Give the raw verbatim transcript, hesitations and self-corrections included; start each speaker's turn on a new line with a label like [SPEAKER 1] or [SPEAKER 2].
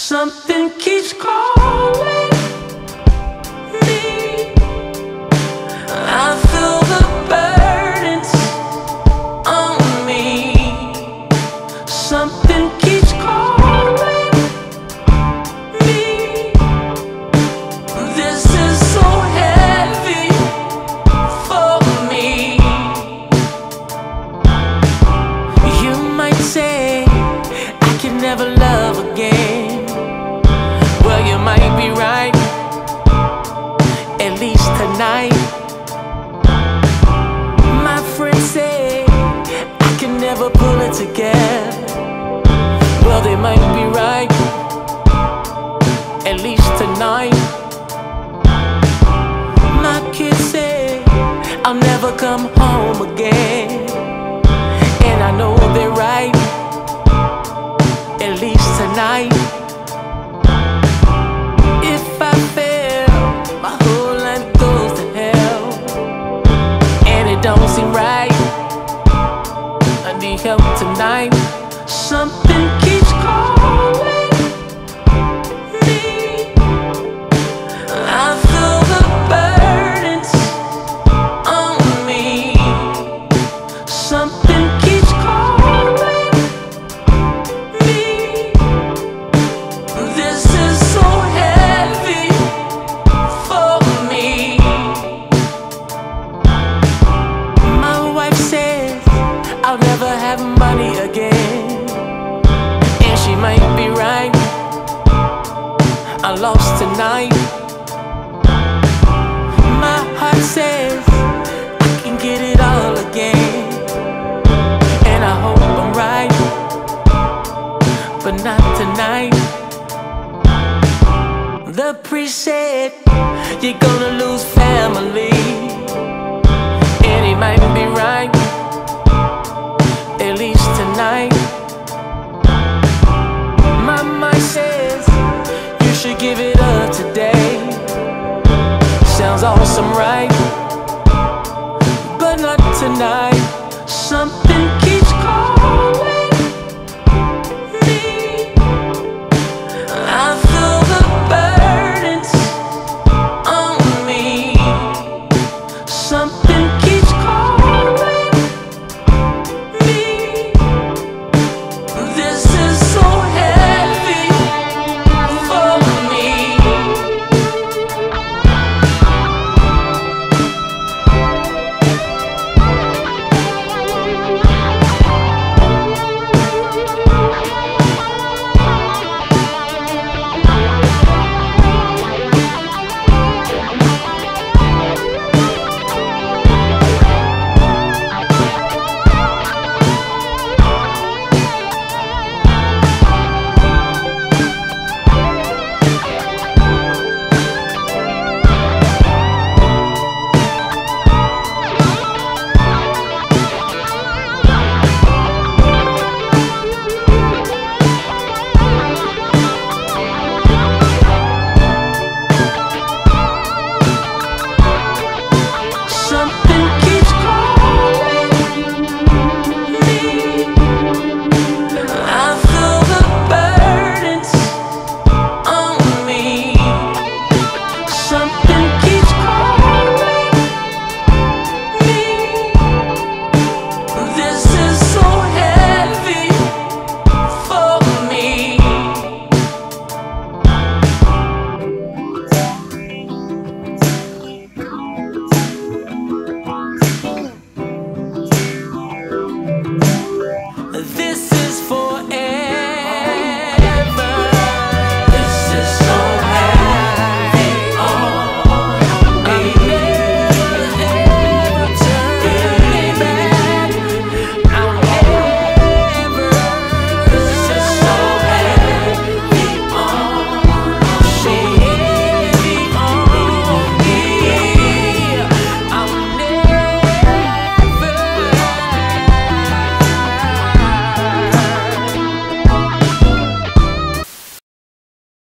[SPEAKER 1] Something keeps calling me. I feel the burdens on me. Something keeps calling me. This is so heavy for me. You might say I can never love again. Well, you might be right, at least tonight. My friends say I can never pull it together. Well, they might be right, at least tonight. My kids say I'll never come home again, and I know they're right, at least tonight. If I fail, my whole life goes to hell, and it don't seem right. I need help tonight. Something keeps calling me. I feel the burdens on me. Something keeps calling me. This is so heavy for me. My wife says I'll never have money again, and she might be right. I lost tonight. My heart says I can get it all again, and I hope I'm right, but not tonight. The priest said you're gonna lose family, and he might be right, at least tonight. My mind says you should give it up today. Sounds awesome, right? But not tonight.